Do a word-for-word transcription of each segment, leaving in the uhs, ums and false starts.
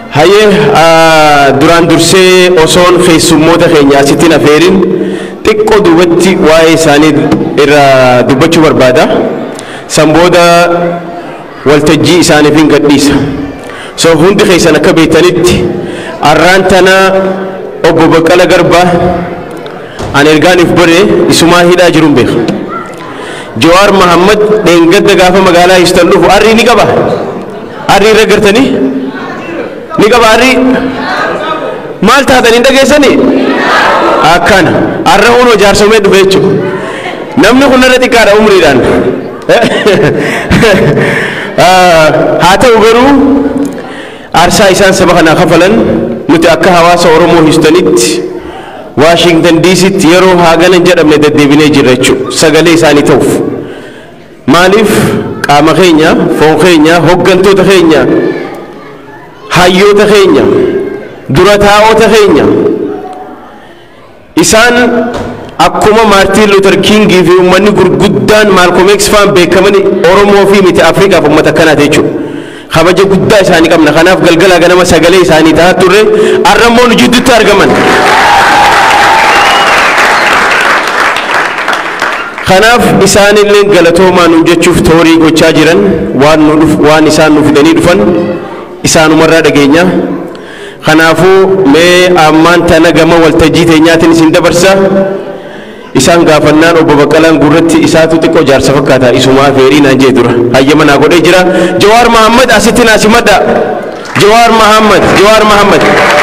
haye duraan dursee osoon keessummoota keenya asitti nafeerin xiqqoo duubatti waa'ee isaanii irra dubbachuu barbaada. Sanbooda waltajjii isaaniif hin gadhiisa. So hundi keessan akka beektanitti arraan tana obbo Baqqala Garbaa an ergaaniif bore isumaa hidhaa jiruun beeka. Jawaar Mohammad dheengadda gaafa magaalaa Houston dhufu arrii ni qaba. Arrii irra gartanii ni qaba arrii maal taatan hin dhageessanii akkana arra uunoo jaarsomee dhufe jechuudha. Namni kun irra xiqqaadha umriidhaan. Haa ta'u garuu aarsaa isaan saba kanaa kafalan nuti akka hawaasa Oromoo Houstonitti Washington D C tti yeroo haaganan jedhamne deddeebinee jirra jechuudha sagalee isaanii ta'uuf. Maaliif qaama keenya, foon keenya, hoggantoota keenya, hayyoota keenya, dura taa'ota keenya isaan akkuma Martin Luther King fi uummanni gurguddaan Malcolm X faan beekamani Oromoo fi miti Afrikaaf uummata akkanaati jechuudha. Kabaja guddaa isaanii qabna. Kanaaf galgala ganama sagalee isaanii ta'aa turre arrammoo nu jidduutti argaman. Kanaaf isaanillee galatoomaa nu jechuuf toorii gochaa jiran waan nu dhuf waan isaan nu fidanii dhufan isaanumarraa dhageenya. Kanaafuu mee ammaan tana gama waltajjii teenyaatiin isin dabarsa. Isaan gaafannaan obbo Baqqalaan gurratti isaatu xiqqoo jaarsa fakkaata isumaa feerii naan jee dura hayyama naa godhee jira. Jawaar Mohammad asitti naa simadha. Jawaar Mohammad Jawaar Mohammad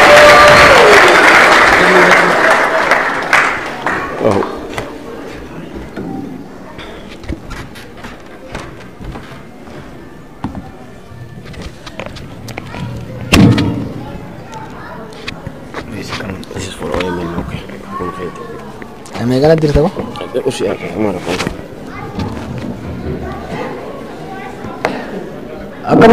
मैं गलत दिखता हूँ उसी हमारा अगर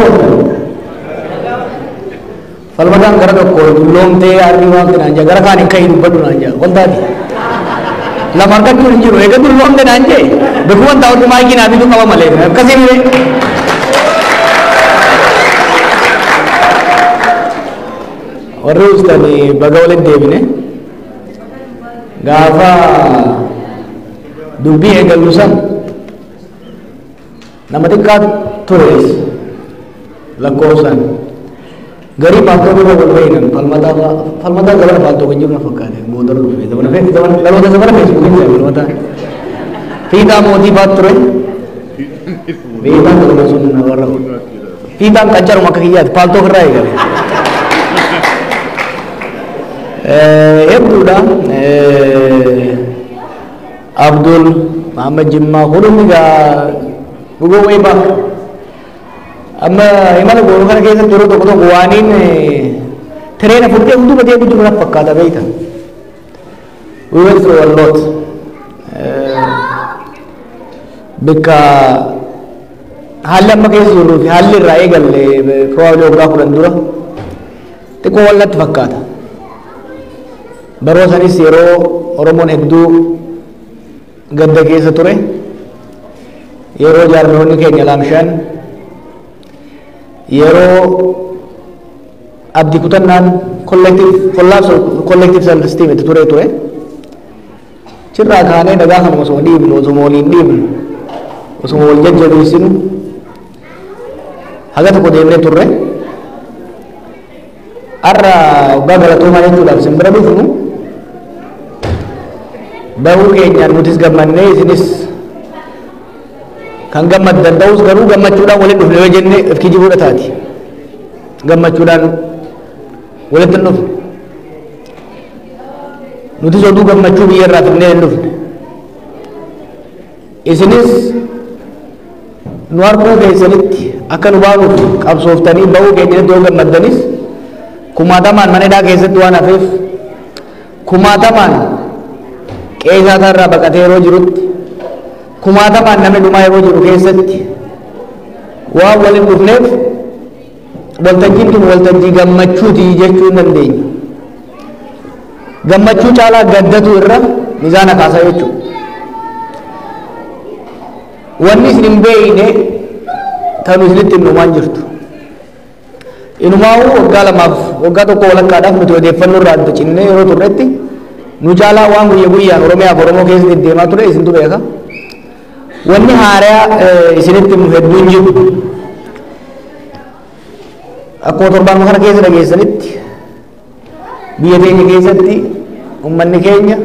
फलमदान कर तो कोई लोग थे यार भी वहाँ ना जा घर खाने कहीं बड़ू ना जा बोलता थी लमर का क्यों नहीं रोएगा तो लोग थे ना जा बिल्कुल ताऊ तुम्हारी की ना भी तो कवा मलेगा कैसे भी और रोज तनी बगौले देवी ने gaafa dubbii eegallu san nama xiqqaa tures lakkoofsan garii baatota wal fa'inan falmataa falmataa gabana faaltoo kan jiru na fakkaate boodar dhufe zabana feeti zabana dhaloota zabana feesbuukiin jira falmataa fiixaa mootii baat ture fiixaan dhaloota sun warra fiixaan qaccaruma akka kiyyaati faaltoo irraa eegale hebduudha Abdul Muhammad Jimma kunumni gaa dhugoo wayii ba'a amma imala goonuu kana keessatti yeroo tokko tokko waaniin tireena fudhee hunduma deemu jiru natti fakkaata beeyta. We went through a lot. Bakka haalli amma keessa jirruu fi haalli irraa eegalle probably waggaa kudhan dura xiqqoo wal natti fakkaata. Baroo sanis yeroo Oromoon hedduu gadda keessa ture yeroo jaarmiyoonni keenya laamshaan yeroo abdii kutannaan collective self esteem itti ture ture cirraa kaanee dhagaa kanuma osoo dhiibnu osoo waliin dhiibnu osoo wal jajjabeessinu haga tokko deemnee turre har'a waggaa galatoomaa jechuudhaaf simbira dhufnu bahuu keenyaan nutis gammannee isinis kan gammaddan ta'us garuu gammachuudhaan walitti dhufne yoo jenne of kijibuudha taati gammachuudhaan walitti hin dhufne nutis oduu gammachuu biyya irraa fidnee hin dhufne isinis nu harkuu keessanitti akka nu baanuuf qabsooftanii bahuu keenyanitti yoo gammaddanis kumaatamaan mana hidhaa keessatti waan hafeef kumaatamaan qeesaa irraa baqatee yeroo jirutti kumaatamaan namni dhumaa yeroo jiru keessatti waan waliin dhufneef waltajjiin kun waltajjii gammachuuti jechuu hin dandeenyu. Gammachuu caalaa gaddatu irra miizaana kaasaa jechuudha. Wanni isin hin beekne tanu isinitti himumaan jirtu. inumaa waggaa lamaaf waggaa tokko walakkaadhaaf nuti odeeffannoo irraa adda cinnee yeroo turretti nu caalaa waan guyya guyyaan Oromiyaaf Oromoo keessa deddeemaa ture isintu beeka. Wanni haaraa isinitti nu hedduun jiru akkuma torbaan kana keessa dhageessanitti biyya keenya keessatti uummanni keenya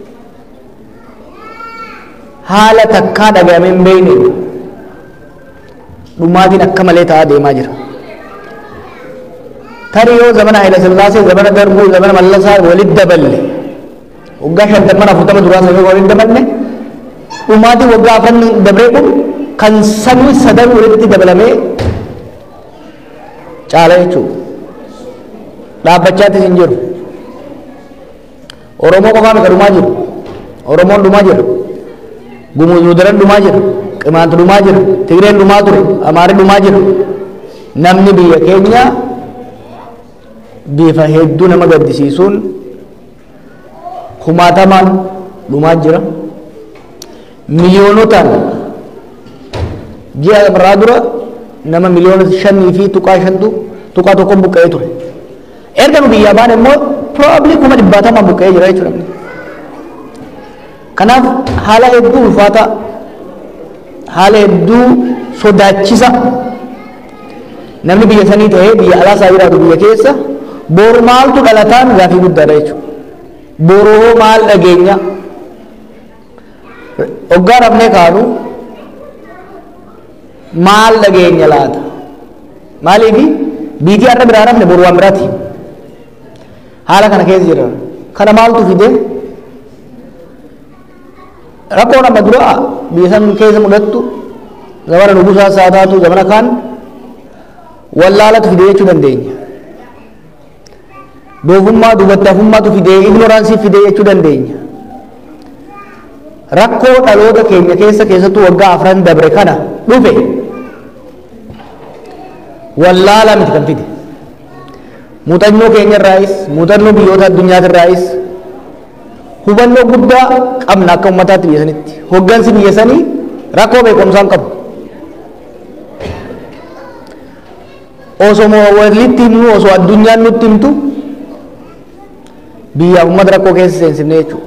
haala takkaa dhaga'amee hin beekne dhumaatiin akka malee ta'aa deemaa jira. Tarii yoo zamana Haayila Sillaasee, zamana Darbuu, zamana Mallasaa walitti daballe waggaa shantamman afurtama duraa sana walitti daballe dhumaatiin waggaa afran dabree kun kan samii sadan walitti dabalamee caala jechuudha. Dhaabbachaattis hin jiru. Oromoo qofaa mika dhumaa jiru. Oromoon dhumaa jira. Gumuzuudaran dhumaa jira. Qimaantu dhumaa jira. Tigreen dhumaa ture. Amaari dhumaa jira. Namni biyya keenya bifa hedduu nama gaddisiisuun kumaatamaan dhumaa jira. Miliyoonotaan ji'a irraa dura nama miliyoona shanii fi tuqaa shantu tuqaa tokko buqqa'ee ture. Erga nu biyyaa baane immoo probably kuma dhibbaatamaan buqqa'ee jira jechuudha. Kanaaf haala hedduu ulfaata, haala hedduu sodaachisa namni biyya sanii ta'ee biyya alaa isaa jiraatu biyya keessa boru maaltu dhalataan gaafii guddaadha jechuudha. Boroo maal dhageenya hoggaa rafnee kaanu maal dhageenya laata maaliifi biitii har'a biraa rafne boru waan biraati. Haala kana keessa jira. Kana maaltu fide rakkoon amma dura biyya san keessa mudattu zamana nugusaa isaa taatu zamana kaan wallaalatu fide jechuu dandeenya. Doofummaa dubattaafummaatu fide, ignoraansii fide jechuu dandeenya. Rakkoo dhaloota keenya keessa keessattuu waggaa afran dabre kana dhufe wallaalaa miti kan fide. Muuxannoo keenya irraayis, muuxannoo biyyoota addunyaa irraayis hubannoo guddaa qabna akka uummataatti biyya sanitti. Hoggansi biyya sanii rakkoo beekumsaan qabu. Osoo walitti himnu, osoo addunyaan nutti himtu biyya uummata rakkoo keessa seensifne jechuudha.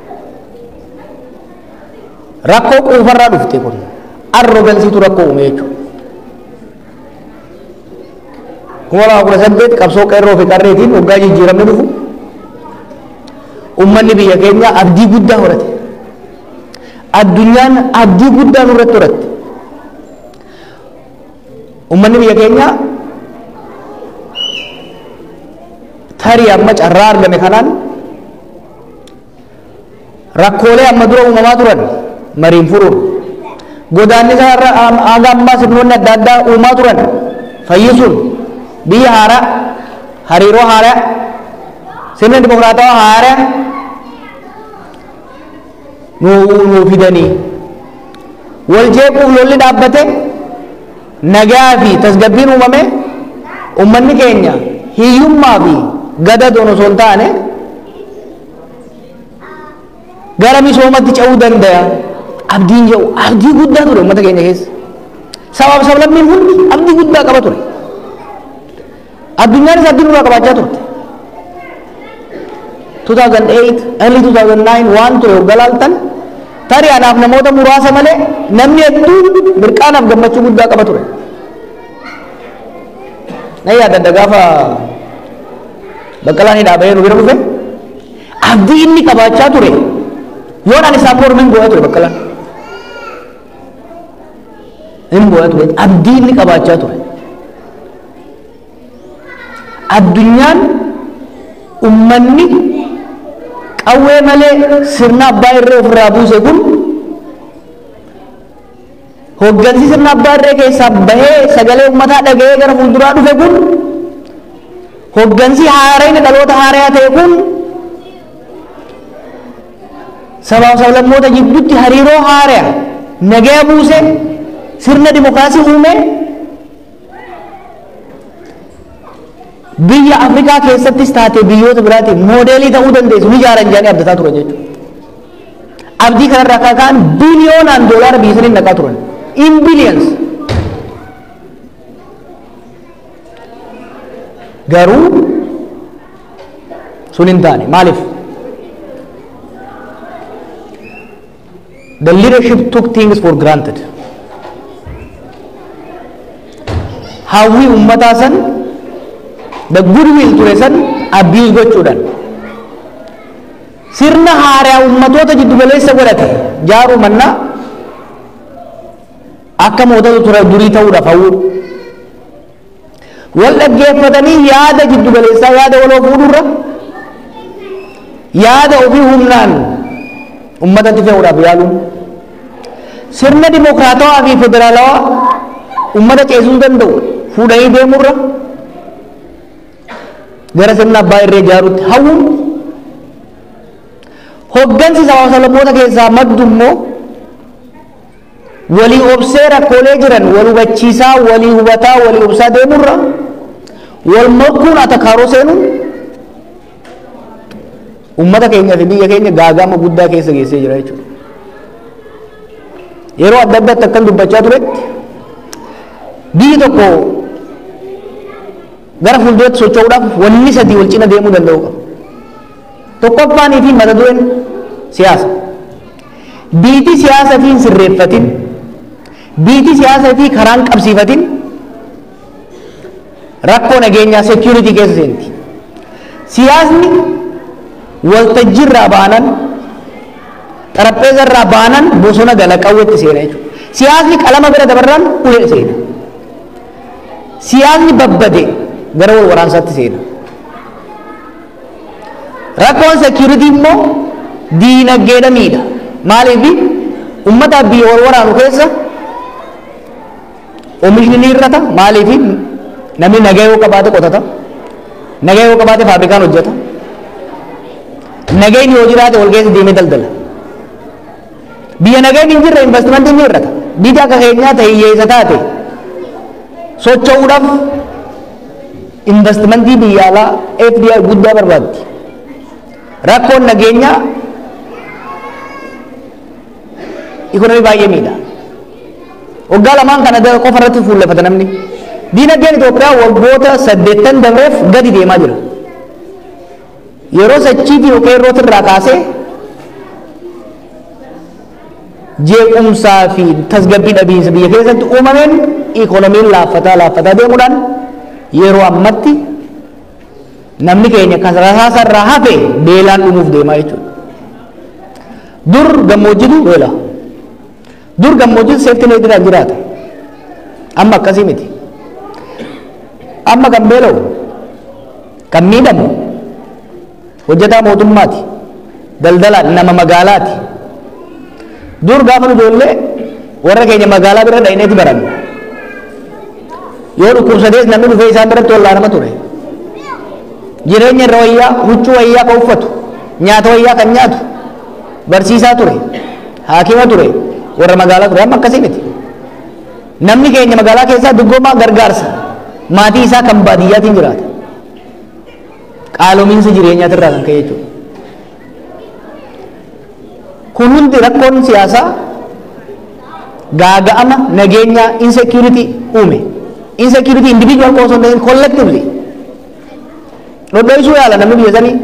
Rakkoo quufarraa dhufte kun arrogansiitu rakkoo uume jechuudha. kuma lama kudha saddeet qabsoo qeerroo fi qarreetiin waggaa jijjiiramne dhufu ummanni biyya keenya abdii guddaa horate. Addunyaan abdii guddaa nurratti horatte. Ummanni biyya keenya tarii amma carraa argame kanaan rakkoolee amma dura uumamaa turan mariin furuun godaannisa haga ammaa sirnoonni adda addaa uumaa turan fayyisuun biyya haaraa hariiroo haaraa sirna dimokiraatawaa haaraa nuu fidanii wal jeequuf lolli dhaabbate nagaa fi tasgabbiin uumame ummanni keenya hiyyummaa fi gadadoon osoo hin taane gara misoomatti ce'uu danda'a. Abdiin jedhu abdii guddaa ture uummata keenya keessa. Sabaaf sablammiin hundi abdii guddaa qaba ture. Addunyaanis abdii nurraa qabaachaa turte. two thousand eight early two thousand nine waan ture hoggaa laaltan tarii anaaf namoota muraasa malee namni hedduun mirqaanaaf gammachuu guddaa qaba ture. Na yaadadda gaafa Baqqalaan hidhaa nu bira dhufe abdii inni qabaachaa ture yoon ani isaan mormin boo'ee ture Baqqalaan hin boo'ee ture abdii inni qabaachaa ture. Addunyaan ummanni qawwee malee sirna abbaa irree ofirraa buuse kun hoggansi sirna abbaa irree keessaa bahee sagalee ummataa dhaga'ee gara fuulduraa dhufe kun hoggansi haaraan dhaloota haaraa ta'e kun sabaaf sablammoota jidduutti hariiroo haaraa nagaa buuse sirna dimokiraasii uume biyya Afrikaa keessattis taate biyyoota biraatiif moodeelii ta'uu dandeessu ni ijaaran jedhanii abdataa turan jechuudha. Abdii kanarraa akka ka'an biliyoonaan doolaara biyya sanii naqaa turan. In billions. garuu sun hin taane maaliif the leadership took things for granted hawwii ummataa san the goodwill ture san abuse gochuudhaan sirna haaraa ummatoota jiddu galeessa godhate jaaruu mannaa akka mootota ture durii ta'uudhaaf hawwuu wal dhaggeeffatanii yaada jiddu galeessaa yaada waloo fuudhurra yaada ofii humnaan ummatatti fe'uudhaaf yaaluun sirna dimokiraatawaa fi federaalawaa ummata ceesuu danda'u fuudhanii deemurra gara sirna abbaa irree ijaaruutti hawwuun hoggansi sabaa keessaa maddu immoo walii obsee rakkoolee jiran wal hubachiisaa walii hubataa walii obsaa deemurra wal morkuun atakaaroo seenuun ummata keenya fi biyya keenya gaagama guddaa keessa geessee jira jechuudha. Yeroo adda addaatti akkan dubbachaa turetti biyyi tokko gara fuulduratti socho'uudhaaf wanni sadii wal cina deemuu danda'u qaba. Tokkoffaanii fi mata dureen siyaasa. Biitii siyaasa fi hin sirreeffatin, biitii siyaasa fi karaan qabsiifatin rakkoo nageenyaa security keessa seenti. Siyaasni waltajjii irraa baanan xarapheeza irraa baanan bosona gala qawwetti seena jechuudha. Siyaasni qalama bira dabarraan ulee seena. Siyaasni babbade gara wal waraansaatti seena. Rakkoon security immoo diinagdeedha miidha. Maaliif ummata biyya wal waraanu keessa oomishni ni hir'ata. Maaliif namni nagaa yoo qabaate qotata, nagaa yoo qabaate faabrikaan hojjeta, nagayni yoo jiraate wal keessa deemee daldala. Biyya nagayni hin jirre investimentii ni hir'ata. Biyya akka keenyaa ta'e hiyyeessa taate socho'uudhaaf investimentii biyya alaa F D I guddaa barbaaddi. Rakkoon nageenyaa ikonomii baay'ee miidha. Waggaa lamaan kana qofa irratti fuulleffata namni. Diinagdeen Itoophiyaa waggoota saddeettan dabreef gadi deemaa jira. Yeroo sachii fi qeerrooti irraa kaasee jeequmsaa fi tasgabbii dhabiinsa biyya keessatti uumameen ikonomiin laaffataa laaffataa deemuudhaan yeroo ammatti namni keenya kasaraasa irraa hafe beelaan dhumuuf deemaa jechuudha. Dur gammoojjitu beela. Dur gammoojjitu seefti neetiraan jiraata. Amma akkasii miti. Amma kan beela'u kan miidhamu hojjetaa mootummaati. Daldalaan nama magaalaati. Dur gaafa nu ijoollee warra keenya magaalaa bira dha'ineeti baran. Yoo dhukkubsatees namni dhufee isaan biratti wallaanama ture. Jireenya irra wayyaa, huccuu wayyaa kan uffatu, nyaata wayyaa kan nyaatu, barsiisaa ture, haakima ture, warra magaalaa ture. Amma akkasii miti. Namni keenya magaalaa keessaa duggoomaa gargaarsa maatii isaa kan baadiyyaatiin jiraata. Qaaloominsa jireenyaatirraa kan ka'e jechuudha. Kun hundi rakkoon siyaasaa gaaga'ama nageenyaa insecurity uume. Insecurity individual osoo hin ta'in collectively. Dhodhoisuu yaala namni biyya sanii.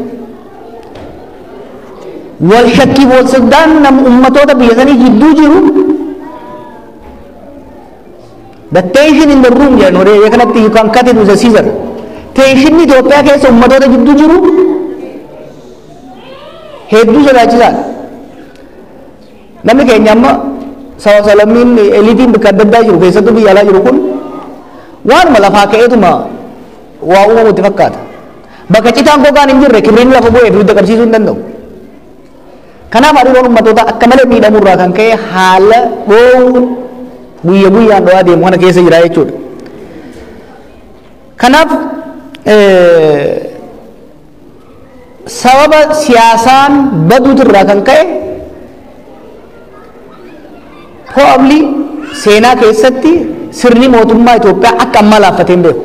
Wal shakkii wal soddaan nam ummatoota biyya sanii jidduu jiru. The tension in the room jedhan waree kanatti you can cut it with a scissor. Tension Itoophiyaa keessa ummatoota jidduu jiru hedduu sodaachisaadha. Namni keenya amma sawa salammiin eliitiin bakka adda addaa jiru keessattuu biyya alaa jiru kun waanuma lafaa ka'eetuma waa uumamutti fakkaata. Bakka citaan gogaan hin jirre kibriin lafa bu'ee fi hidda qabsiisuu hin danda'u. Kanaaf hariiroon ummatoota akka malee miidhamurraa kan ka'e haala dhoowwu guyya guyyaan dho'aa deemu kana keessa jira jechuudha. Kanaaf sababa siyaasaan baduutirraa kan ka'e probably seenaa keessatti sirni mootummaa Itoophiyaa akka ammaa laaffatee hin beeku.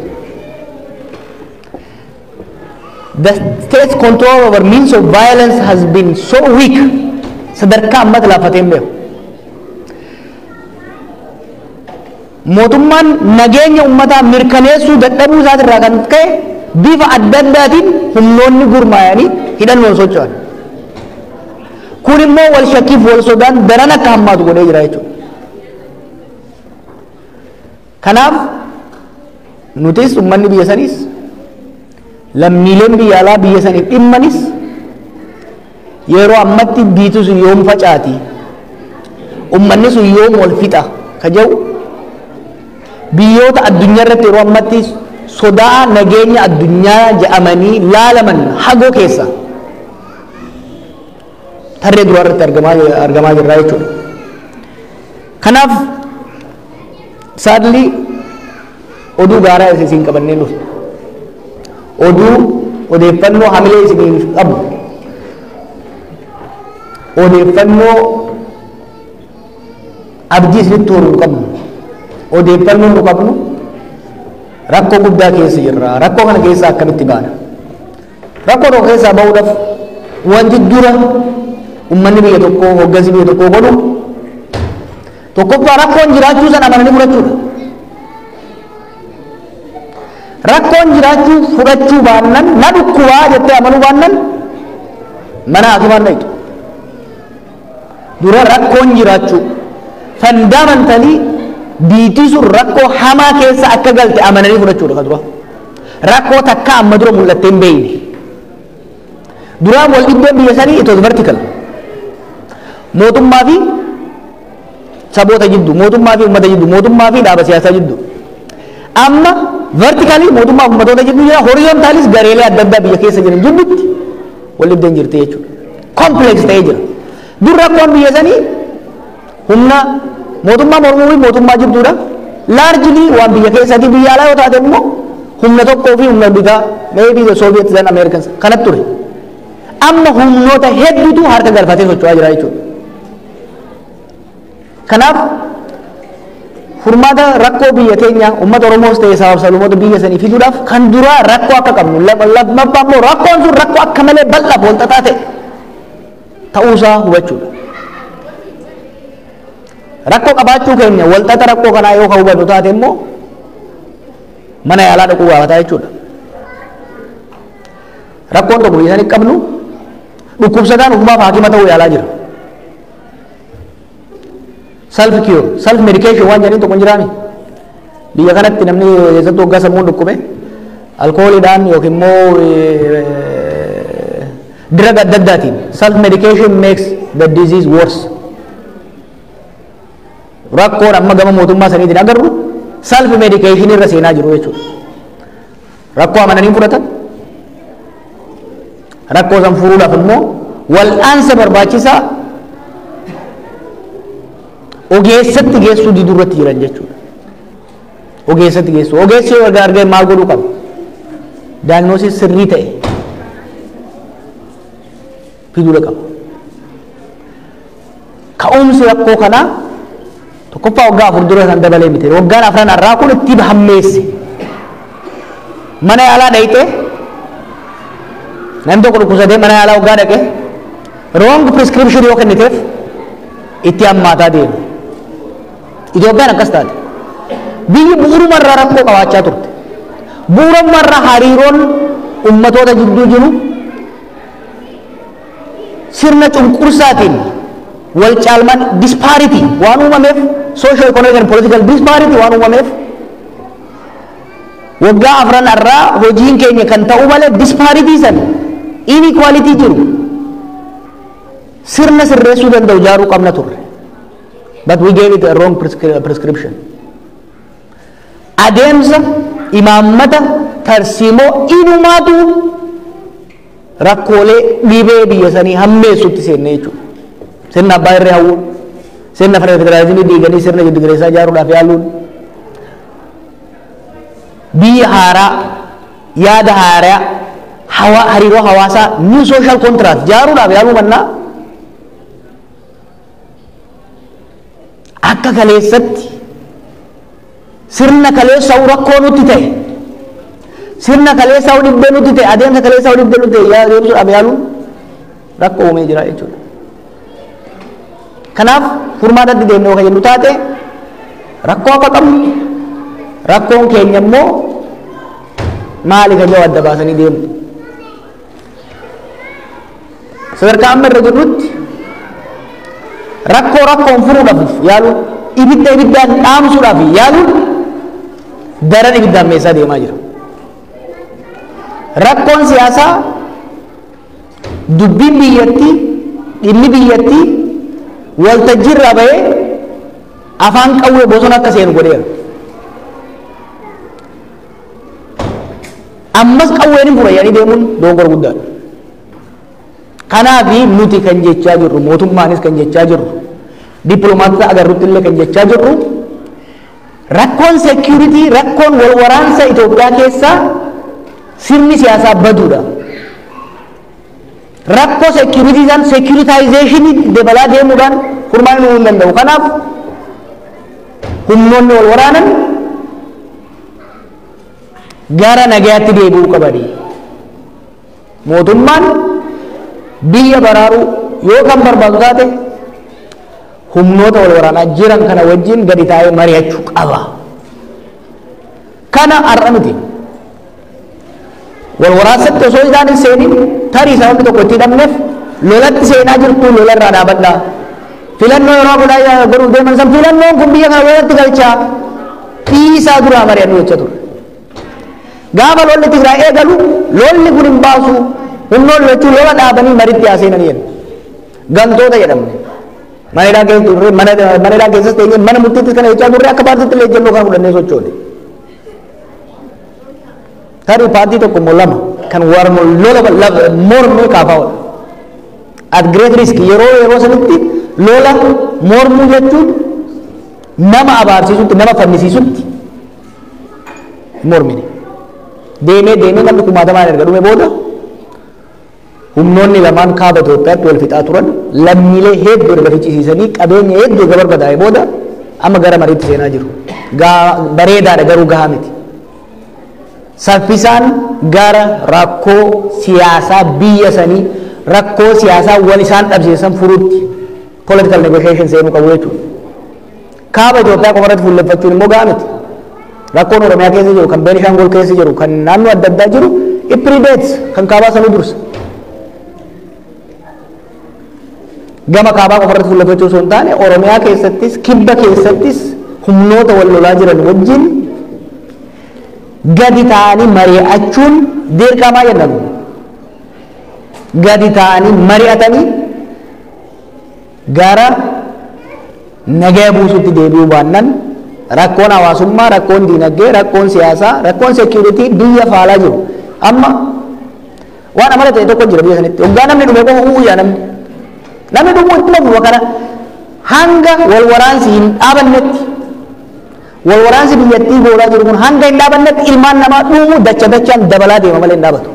The state's control over means of violence has been so weak. Sadarkaa ammatti laaffatee hin beeku. Mootummaan nageenya uummataa mirkaneessuu dadhabuu isaatirraa kan ka'e bifa adda addaatiin humnoonni gurmaa'anii hidhannoon socho'an. Kun immoo wal shakkiif wal sodaan daran akka hammaatu godhee jira jechuudha. Kanaaf nutis uummanni biyya saniis lammiileen biyya alaa biyya saniif dhimmanis yeroo ammatti biitu sun yoom facaati uummanni sun yoom wal fixa ka jedhu biyyoota addunyaa irratti yeroo ammatti sodaa nageenya addunyaa jedhamanii laalaman hagoo keessa tarree duraa irratti argamaa argamaa jirra jechuudha. Kanaaf sadly oduu gaaraa isin qabannee dhufne oduu odeeffannoo hamilee isiniif qabu odeeffannoo abdii isinitti horuu qabnu odeeffannoo nu qabnu rakkoo guddaa keessa jirra. Rakkoo kana keessaa akkamitti baana? Rakkoo tokko keessaa bahuudhaaf wanti dura uummanni biyya tokkoo hoggansi biyya tokkoo godhu tokkoffaa rakkoon jiraachuu sana amananii fudhachuudha. Rakkoon jiraachuu fudhachuu baannan na dhukkubaa jettee amanuu baannan mana hakimaan dhayitu. Dura rakkoon jiraachuu fundamentalii biitii sun rakkoo hamaa keessa akka galte amananii fudhachuudha ka dura. Rakkoo takka amma dura mul'attee hin beeyne. Duraan wal dhibdeen biyya sanii it was vertical. Mootummaa fi saboota jidduu, mootummaa fi uummata jidduu, mootummaa fi dhaaba siyaasaa jidduu. Amma vertically mootummaa fi uummatoota jidduu jira, horizontaalis gareelee adda addaa biyya keessa jiran jidduutti wal dhibdeen jirti jechuudha. Complex ta'ee jira. Dur rakkoon biyya sanii humna mootummaa mormuu fi mootummaa jidduudha. Largely waan biyya keessatti biyya alaa yoo taate immoo humna tokkoo fi humna bitaa maybe the Soviets and Americans kanatti ture. Amma humnoota hedduutu harka galfatee socho'aa jira jechuudha. Kanaaf furmaata rakkoo biyya keenya uummata Oromoos ta'ee sabaaf sablammoota biyya sanii fiduudhaaf kan duraa rakkoo akka qabnu lammaffaa immoo rakkoon sun rakkoo akka malee bal'aa walxaxaa ta'e ta'uusaa hubachuudha. Rakkoo qabaachuu keenya walxaxa rakkoo kanaa yoo ka hubannu taate immoo mana yaalaa dhaquu gaafataa jechuudha. Rakkoon tokko biyya sanii qabnu dhukkubsataan ufumaaf haakima ta'uu yaalaa jira. Self cure, self medication waan jedhanii tokko hin jiraami. Biyya kanatti namni keessattuu waggaa sammuun dhukkube alkooliidhaan yookiin immoo drug adda addaatiin self medication makes the disease worse. Rakkoon amma gama mootummaa saniitiin agarru self medication irra seenaa jiru jechuudha. Rakkoo amananii fudhatan rakkoo san furuudhaaf immoo wal'aansa barbaachisaa ogeessatti geessuu diduu irratti jiran jechuudha. Ogeessatti geessuu. Ogeessi yoo argaa argee maal godhuu qaba? Diagnosis sirrii ta'e fiduudha qaba. Ka'umsi rakkoo kanaa tokkoffaa waggaa afur dura san dabalee miti. Waggaan afran har'aa kun itti hammeesse. Mana yaalaa dhayite namni tokko dhukkubsatee mana yaalaa waggaa dhaqe wrong prescription yoo kenniteef itti hammaataa deema. Itoophiyaan akkas taate biyyi bu'uurumarraa rakkoo qabaachaa turte. Bu'uurumarraa hariiroon ummatoota jidduu jiru sirna cunqursaatiin wal caalmaan disparity waan uumameef social economic and political disparity waan uumameef waggaa afran irraa hojiin keenya kan ta'u malee disparity san inequality jiru sirna sirreessuu danda'u jaaruu qabna turre. But we gave it a wrong prescri prescription. Adeemsa imaammata tarsiimoo inumaatu rakkoolee dhibee biyya sanii hammeessutti seenne jechuudha. Sirna abbaa irree hawwuun, sirna federaalizimii diiganii sirna jiddu galeessaa ijaaruudhaaf yaaluun, biyya haaraa, yaada haaraa, hawa hariiroo hawaasaa new social contract ijaaruudhaaf yaaluu mannaa akka kaleessatti sirna kaleessaa'u rakkoo nutti ta'e sirna kaleessaa'u dhibbee nutti ta'e adeemsa kaleessaa'u dhibbee nutti ta'e deemsuudhaaf yaaluun rakkoo uumee jira jechuudha. Kanaaf furmaatatti deemnee akka jennu taate rakkoo akka qabnu rakkoon keenya immoo maali kan jawab adda baasanii deemu. Sadarkaa amma irra jirrutti rakkoo rakkoon furuudhaaf yaaluun ibidda ibiddaan dhaamsuudhaaf yaaluun daran ibiddaan meeshaa deemaa jira. Rakkoon siyaasaa dubbiin biyyattii dhimmi biyyattii waltajjii irraa bahee afaan qawwee bosona akka seenu godheera. Ammas qawween hin fura jedhanii deemuun dogongora guddaadha. Kanaaf nuti kan jechaa jirru mootummaanis kan jechaa jirru dippiloomaatota agarruutti illee kan jechaa jirru rakkoon seekiyuritii rakkoon wal waraansa Itoophiyaa keessaa sirni siyaasaa baduudha. Rakkoo seekiyuritiidhaan seekiyuritaayizeeshinii dabalaa deemuudhaan furmaanni uumuu hin danda'u. Kanaaf humnoonni wal waraanan gara nagayaatti deebi'uu qabani. Mootummaan biyya baraaruu yoo kan barbaadu taate humnoota wal waraanaa jiran kana wajjin gadi taa'ee mari'achuu qaba. Kana har'a miti. Wal waraasatti osoo isaan hin seenin tarii sababni tokko itti hidhamneef lolatti seenaa jirtu lola irraa dhaabadhaa. Filannoo yeroo godhaa godhuuf deeman san filannoon kun biyya kana lolatti galchaa dhiisaa duraa mari'annuu jecha ture. Gaafa lolli Tigraay eegalu lolli kun hin baasu humnoon lolachuu lola dhaabanii maritti haa seenanii jedhu. Gantoota jedhamne. Manadhaa keessa turre manadhaa keessas teenyee mana murtiittis kana jechaa turre akka paartiitti illee ejjennoo kana fudhannee sochoone. Tarii paartii tokko immoo lama kan warra lola mormii kaafaa oola. At great risk yeroo yeroo sanitti lola mormuu jechuun nama abaarsiisutti nama fannisiisutti mormine. Deemee deemee namni kumaatamaan erga dhume booda humnoonni lamaan kaaba Itoophiyaatti wal fixaa turan lammiilee hedduu erga ficcisiisanii qabeenya hedduu erga barbadaa'e booda amma gara mariitti seenaa jiru. Bareedaadha garuu gahaa miti. Saffisaan gara rakkoo siyaasaa biyya sanii rakkoo siyaasaa wal isaan dhabsiisan furuutti political negotiation seenuu qabu jechuudha. Kaaba Itoophiyaa qofa irratti fuulleffachuun immoo gahaa miti. Rakkoon Oromiyaa keessa jiru kan Beenishaangol keessa jiru kan naannoo adda addaa jiru iprideets kan kaabaa sanuu dursa. Gama kaabaa qofa irratti fuulleffachuu osoo hin taane Oromiyaa keessattis kibba keessattis humnoota wal lolaa jiran wajjin gadi ta'anii mari'achuun dirqamaa jedhamu. Gadi ta'anii mari'atanii gara nagaya buusutti deebi'uu baannan rakkoon hawaasummaa, rakkoon diinagdee, rakkoon siyaasaa, rakkoon seekiyuritii biyya faalaa jiru. Amma waan amala ta'e tokko jira biyya sanitti. Hoggaa namni dhume qofa uuu yaa namni. Namni dhumuu itti lafuudha kana hanga wal waraansi hin dhaabannetti wal waraansi biyyattii gooraa jiru kun hanga hin dhaabannetti ilmaan namaa dhumuu dacha dachaan dabalaa deema malee hin dhaabatu.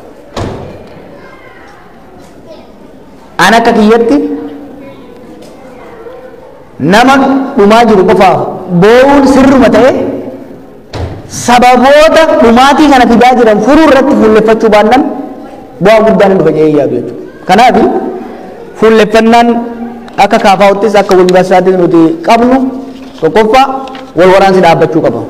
An akka kiyyatti nama dhumaa jiru qofaaf boo'uun sirruma ta'e sababoota dhumaatii kana fidaa jiran furuu irratti fuulleffachuu baannan bu'aa guddaan hin dhufa jedhee yaadu jechuudha. Kanaaf fuulleffannaan akka kaafaa'uttis akka yuunivarsiitiitti nuti qabnu tokkoffaa wal waraansi dhaabbachuu qaba.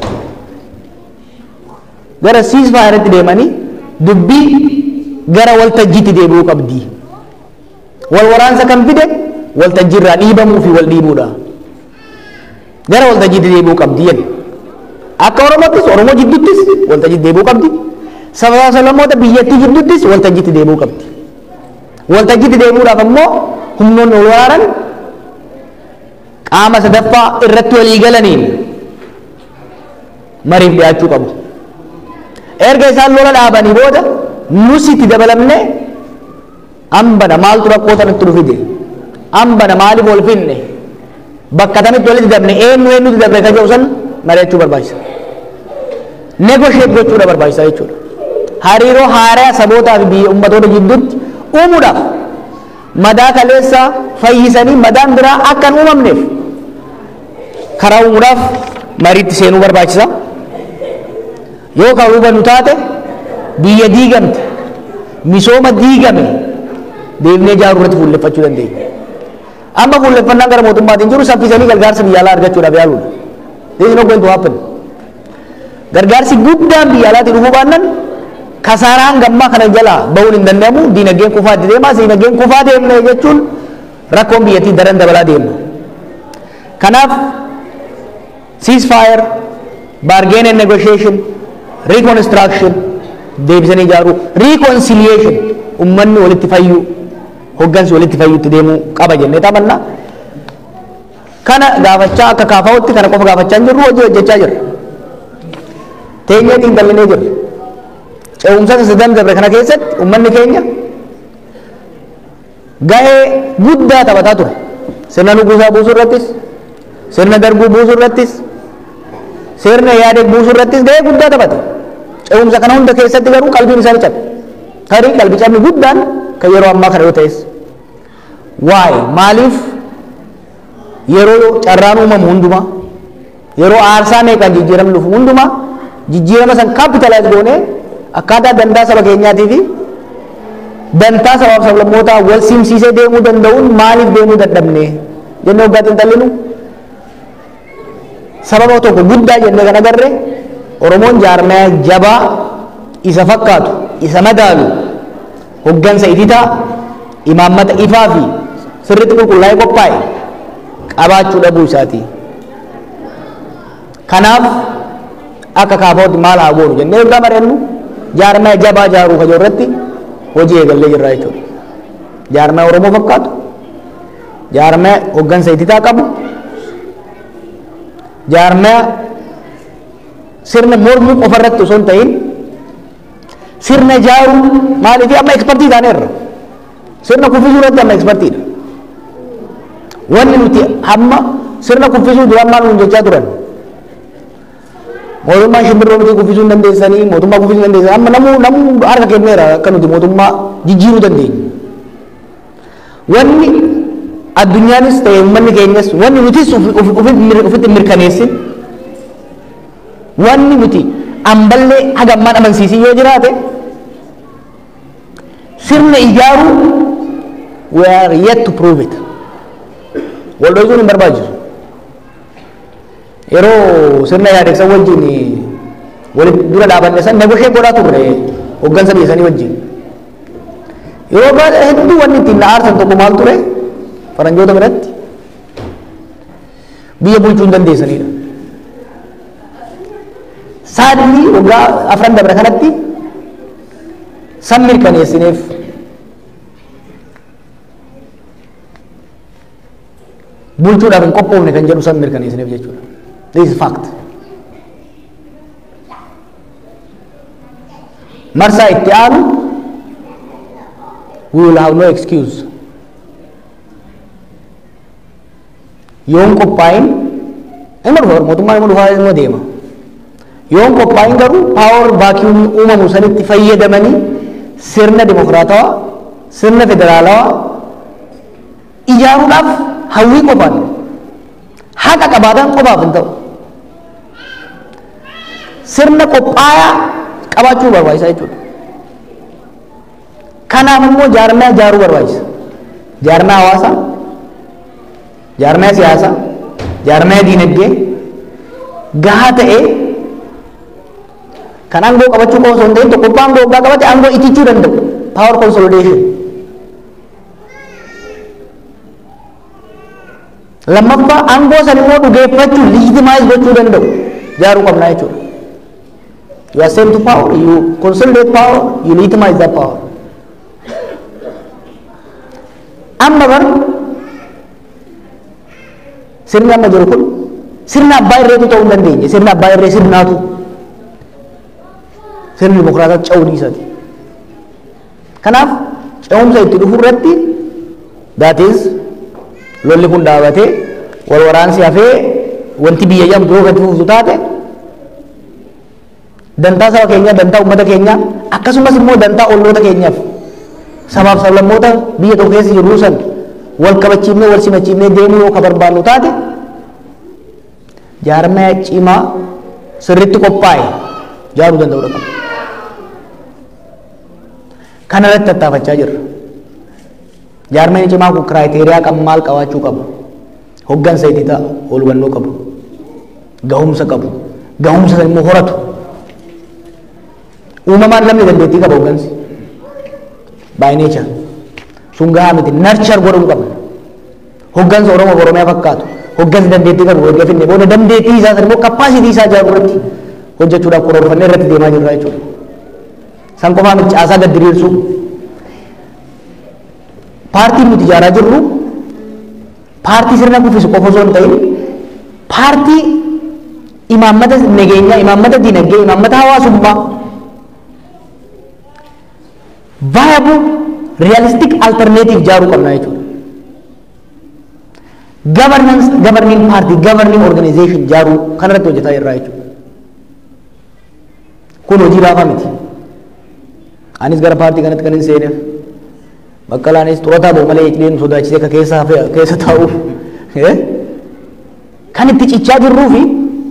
Gara siisfaayiratti deemanii dubbii gara waltajjiitti deebi'uu qabdi. Wal waraansa kan fide waltajjiirraa dhiibamuu fi wal dhiibuudha. Gara waltajjiitti deebi'uu qabdi jedhe. Akka Oromoottis Oromoo jidduuttis waltajjiitti deebi'uu qabdi. Sababa sablammoota biyyattii jidduuttis waltajjiitti deebi'uu qabdi. Waltajjiitti deebi'uudhaaf ammoo humnoonni wal waraanan qaama sadaffaa irratti walii galaniin mariif dhiyaachuu qabu. Erga isaan lola dhaabanii booda nus itti dabalamne hambana maaltu rakkoo sanatti nu fide? Hambana maaliif wal finne? Bakka tamitti walitti dabne eenyu eenyutti dabre kan jedhu san mari'achuu barbaachisa. Negotiate gochuudha barbaachisa jechuudha. Hariiroo haaraa sabootaa fi biyya ummatoota jidduutti uumuudhaaf madaa kaleessa fayyisanii madaan biraa akka hin uumamneef karaa uumuudhaaf mariitti seenuu barbaachisa. Yoo kan hubannu taate biyya diigamte misooma diigame deebinee ijaaruu irratti fuulleffachuu dandeenya. Amma fuulleffannaan gara mootummaatiin jiru saffisanii gargaarsa biyya alaa argachuudhaaf yaaluudha. This is not going to happen. Gargaarsi guddaan biyya alaatiin dhufuu baannan kasaraan gammaa kana jala ba'uun hin danda'amu diinagdeen kufaa deemaa diinagdeen kufaa deemne jechuun rakkoon biyyattii daran dabalaa deema. Kanaaf ceasefire, bargain and negotiation, reconstruction, deebisanii ijaaruu, reconciliation, ummanni walitti fayyuu, hoggansi walitti fayyuutti deemuu qaba jennee taphanna. Kana gaafachaa akka kaafaa'utti kana qofa gaafachaa hin jirru hojii hojjechaa jirra. Teenyee xiinxallinee jirra. Ce'umsa sadan dabre kana keessatti ummanni keenya gahee guddaa taphataa ture. Sirna nugusaa buusuu irrattis, sirna darbuu buusuu irrattis, sirna yaadee buusuu irrattis gahee guddaa taphate. Ce'umsa kana hunda keessatti garuu qalbiin isaanii cabe. Tarii qalbii cabni guddaan kan yeroo ammaa kana yoo ta'es. Waa'ee maaliif yeroo carraan uumamu hundumaa yeroo aarsaa meeqaan jijjiiramni dhufu hundumaa jijjiirama san kaapitalaayis goonee akkaataa dantaa saba keenyaatii fi dantaa sabaaf sablammootaa wal simsiisee deemuu danda'uun maaliif deemuu dadhabne jennee waggaa xiinxallinu sababa tokko guddaa jennee kan agarre Oromoon jaarmaya jabaa isa fakkaatu isa madaalu hoggansa ititaa imaammata ifaa fi sirriitti qulqullaa'ee qophaa'e qabaachuu dhabuu isaati. Kanaaf akka kaafaa'utti maal haa goonu jennee waggaa mareennu jaarmaya jabaa jaaruu kajoo irratti hojii eegallee jirra jechuudha. Jaarmaya Oromoo fakkaatu, jaarmaya hoggansa ititaa qabu, jaarmaya sirna mormuu qofa irratti osoo hin ta'in sirna jaaruu maaliif amma ekspertii taaneerra. Sirna kuffisuu irratti amma ekspertiidha. Wanni nuti hamma sirna kuffisuu dura maal nuun jechaa turan. Mootummaan shimbirroo nuti kuffisuu hin dandeessanii, mootummaa kuffisuu hin dandeessanii, amma namuu namuu harka kenneera akka nuti mootummaa jijjiiruu dandeenyu. Wanni addunyaanis ta'e uummanni keenyas wanni nutis ofitti mirkaneessin wanni nuti amballee hagammaan amansiisii yoo jiraate sirna ijaaruu we are yet to prove it. Wal dhoysuun hin barbaachisu. Yeroo sirna yaadeksan wajjin walitti dura dhaabanne san negoshee godhaa turre hoggansa biyya sanii wajjin. Yeroo baay'ee hedduu wanni ittiin na aarsan tokko maal ture faranjoota biratti biyya bulchuu hin dandeessanidha. Saadni waggaa afran dabre kanatti san mirkaneessineef bulchuudhaaf hin qophoofne kan jedhu san mirkaneessineef jechuudha. This is fact. Marsaa itti aanu we will have no excuse. Yoon qophaa'in inni dhufa mootummaan inni dhufaa inni deema. Yoon qophaa'in garuu paawar baakii uumamu sanitti fayyadamanii sirna dimokiraatawaa sirna federaalawaa ijaaruudhaaf hawwii qophaan haqa qabaatan qofaaf hin ta'u. Sirna qophaayaa qabaachuu barbaachisa jechuudha. Kanaaf immoo jaarmaya ijaaruu barbaachisa. Jaarmaya hawaasaa, jaarmaya siyaasaa, jaarmaya diinagdee gahaa ta'ee kan aangoo qabachuu qofa osoo hin ta'in tokkoffaa aangoo waggaa qabate aangoo itichuu danda'u. Power consolidation. Lammaffaa aangoo san immoo dhugeeffachuu legitimize gochuu danda'u ijaaruu qabnaa jechuudha. You are sent to power, you consolidate power, you legitimize that power. Amma bar sirni amma jiru kun sirna abbaa irreetu ta'uu hin dandeenye. Sirna abbaa irree sirnaatu sirni dimokiraataa ca'uu dhiisati. Kanaaf ce'umsa itti dhufu irratti that is lolli kun dhaabatee wal waraansi hafee wanti biyya jedhamtu yoo gadi fuftu taate dantaa saba keenyaa dantaa uummata keenyaa akkasumas immoo dantaa olloota keenyaaf sabaaf sablammoota biyya tokko keessa jirru san wal kabachiifnee wal simachiifnee deemuu yoo ka barbaannu taate jaarmaya cimaa sirriitti qophaa'e jaaruu danda'uu qaba. Kana irratti tattaafachaa jirra. Jaarmayni cimaa kun kiraayiteriyaa qabu maal qabaachuu qabu? Hoggansa ititaa ol hubannoo qabu. Gahumsa qabu. Gahumsa immoo horatu. uumamaan namni dandeettii qaba hoggansi by nature sun gahaa miti nurture godhuu qabna hoggansa Oromoo Oromiyaa fakkaatu hoggansi dandeettii qabu erga finne booda dandeettii isaa san immoo kappaasitii isaa ijaaruu irratti hojjechuudhaaf karoorfannee irratti deemaa jirra jechuudha. San qofaa miti caasaa gad diriirsuu paartiin nuti ijaaraa jirru paartii sirna kuffisu qofa osoo hin ta'in paartii imaammata nageenyaa, imaammata dinagdee, imaammata hawaasummaa viable realistic alternative ijaaruu qabna jechuudha. Governance, governing party, governing organization ijaaruu kanarratti hojjetaa jirra jechuudha. Kun hojii laafaa miti. Anis gara paartii kanatti kan hin seeneef Baqqalaanis xurataa ba'u malee icleen sodaachisee akka keessa keessa taa'uuf kan itti cichaa jirruu fi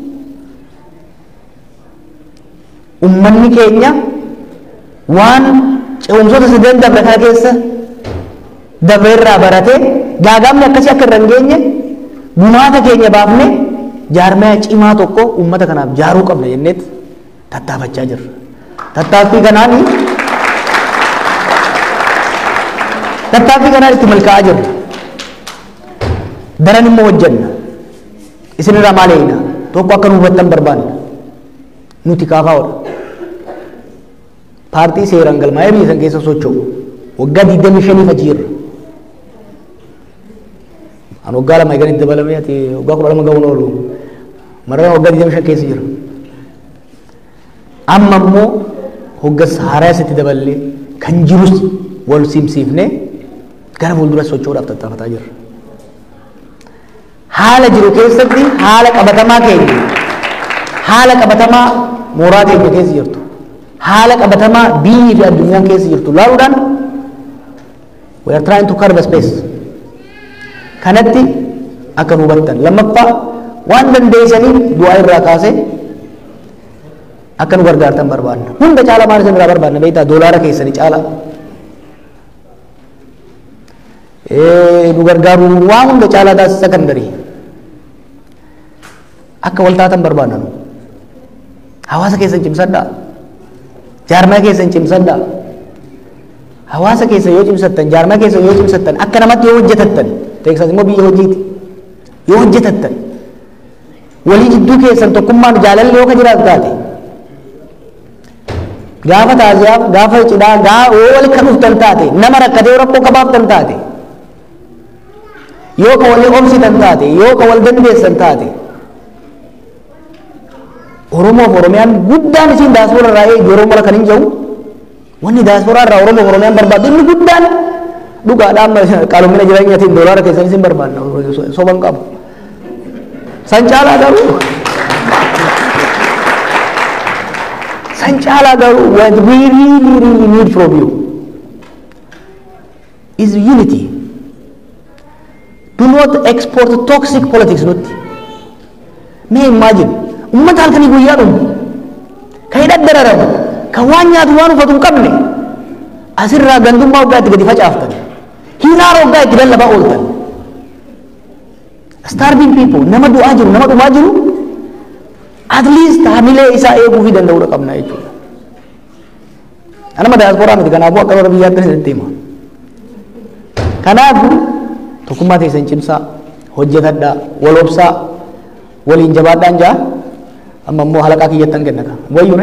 ummanni keenya waan ce'umsoota sadan dabre kana keessa dabre irraa baratee gaagaamni akkasii akka irra hin geenye gumaata keenya baafne jaarmaya cimaa tokko ummata kanaaf jaaruu qabna jenneet tattaafachaa jirra. Tattaaffii kanaan tattaaffii kanaan itti milkaa'aa jirra. Daran immoo hojjenna. Isinirraa maal eegna? Tokko akka nu hubattan barbaanna. Nuti kaafaa'oodha. Paartii seeraan galmaa'ee biyya san keessa socho'u waggaa digdamii shaniif achi jirra. An waggaa lama eegan itti dabalamee ati waggaa kudha lama ga'uun oolu marraa waggaa digdamii shan keessa jira. Amma immoo hoggansa haaraa isitti daballee kan jirus wal simsiifnee gara fuuldura socho'uudhaaf tattaafataa jirra. Haala jiru keessatti haala qabatamaa keenya haala qabatamaa mooraa keenya keessa jirtu haala qabatamaa biyyi fi addunyaan keessa jirtu laaluudhaan we are trying to carve a space. Kanatti akka nu hubattan lammaffaa waan dandeessaniif du'aa irraa kaasee akka nu gargaartan barbaanna. Hunda caala maal isin irraa barbaanna beektaa doolaara keessanii caala. Nu gargaaru waan hunda caalaa taasisa kan darii akka wal taatan barbaanna nu. Hawaasa keessan cimsadhaa. Jaarmaa keessan cimsadhaa. Hawaasa keessa yoo cimsattan jaarmaa keessa yoo cimsattan akka namatti yoo hojjetattan Teeksaas immoo biyya hojiiti. Yoo hojjetattan walii jidduu keessan tokkummaan jaalalli yoo ka jiraatu taate gaafa taasisaaf gaafa cidhaa gaa wal kan dhuftan taate nama rakkatee rakkoo qabaaftan taate yoo ka walii obsitan taate yoo ka wal dandeessan taate Oromoof Oromiyaan guddaan isiin daaspoora irraa eegi Oromoo mara kan hin jiru wanni daaspoora irraa Oromoof Oromiyaan barbaadu inni guddaan dhugaadhaan qaalomina jireenyaatiin doolaara keessan isin barbaadna soban qabu. San caalaa garuu san caalaa garuu what we really really need from you is unity. Do not export toxic politics nutti. May imagine ummata halkanii guyyaa dhumu kan hidhat dararamu kan waan nyaatu waan uffatu hin qabne asirraa gandummaa waggaatti gadi facaaftan hiraara waggaa itti lallabaa ooltan starving people nama du'aa jiru nama dhumaa jiru at least hamilee isaa eeguu fi danda'uudha qabna jechuudha. Anama daasporaa miti kanaafuu akka warra biyyaatti isinitti hima. Kanaafuu tokkummaa teessan cimsaa hojjetadhaa wal obsaa waliin jabaadhaan jaa amma immoo halaqaa kiyyattan kennata wayyuune.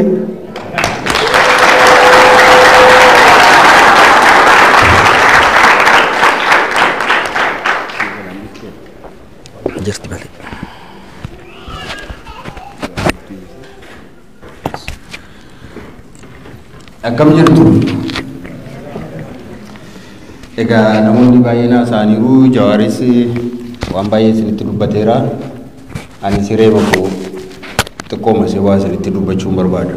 Jirti balik. Akkam jirtu? Egaa namoonni baay'een isaaniiru Jawaaris waan baay'ee isinitti dubbateera. Ani siree bakko xiqqooma see waa isinitti dubbachuun barbaada.